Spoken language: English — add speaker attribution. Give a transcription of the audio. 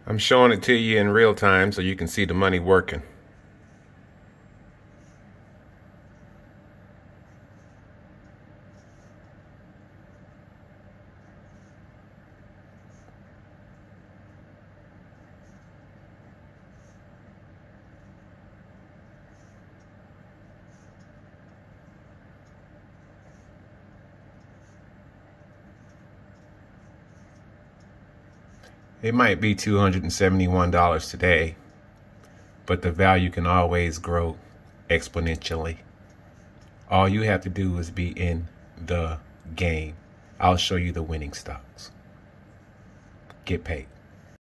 Speaker 1: I'm showing it to you in real time so you can see the money working. It might be $271 today, but the value can always grow exponentially. All you have to do is be in the game. I'll show you the winning stocks. Get paid.